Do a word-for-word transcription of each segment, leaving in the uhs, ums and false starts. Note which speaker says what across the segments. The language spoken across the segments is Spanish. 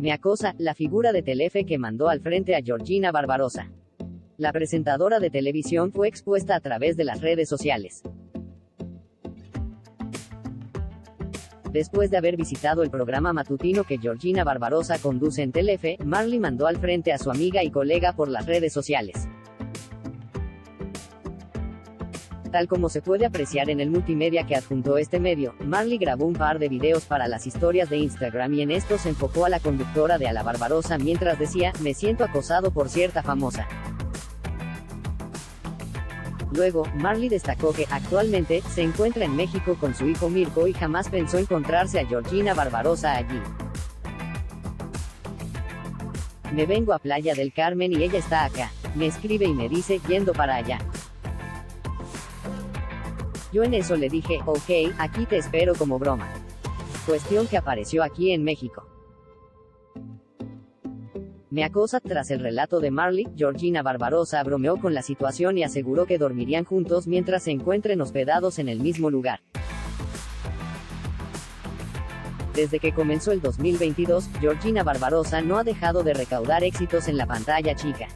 Speaker 1: Me acosa, la figura de Telefe que mandó al frente a Georgina Barbarosa. La presentadora de televisión fue expuesta a través de las redes sociales. Después de haber visitado el programa matutino que Georgina Barbarosa conduce en Telefe, Marley mandó al frente a su amiga y colega por las redes sociales. Tal como se puede apreciar en el multimedia que adjuntó este medio, Marley grabó un par de videos para las historias de Instagram y en estos se enfocó a la conductora de A la Barbarosa mientras decía, me siento acosado por cierta famosa. Luego, Marley destacó que, actualmente, se encuentra en México con su hijo Mirko y jamás pensó encontrarse a Georgina Barbarosa allí. Me vengo a Playa del Carmen y ella está acá. Me escribe y me dice, yendo para allá. Yo en eso le dije, ok, aquí te espero como broma. Cuestión que apareció aquí en México. Me acosa. Tras el relato de Marley, Georgina Barbarosa bromeó con la situación y aseguró que dormirían juntos mientras se encuentren hospedados en el mismo lugar. Desde que comenzó el dos mil veintidós, Georgina Barbarosa no ha dejado de recaudar éxitos en la pantalla chica.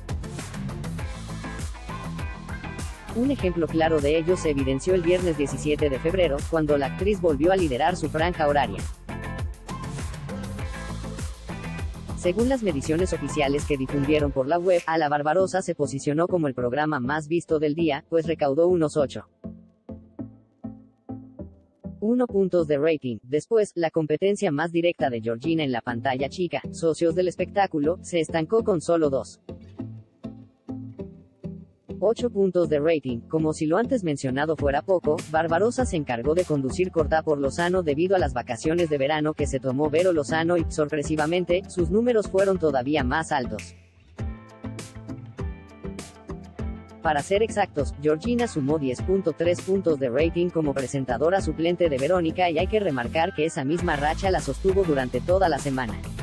Speaker 1: Un ejemplo claro de ello se evidenció el viernes diecisiete de febrero, cuando la actriz volvió a liderar su franja horaria. Según las mediciones oficiales que difundieron por la web, A la Barbarosa se posicionó como el programa más visto del día, pues recaudó unos ocho punto uno puntos de rating. Después, la competencia más directa de Georgina en la pantalla chica, Socios del Espectáculo, se estancó con solo dos punto ocho puntos de rating. Como si lo antes mencionado fuera poco, Barbarosa se encargó de conducir Corta por Lozano debido a las vacaciones de verano que se tomó Vero Lozano y, sorpresivamente, sus números fueron todavía más altos. Para ser exactos, Georgina sumó diez punto tres puntos de rating como presentadora suplente de Verónica y hay que remarcar que esa misma racha la sostuvo durante toda la semana.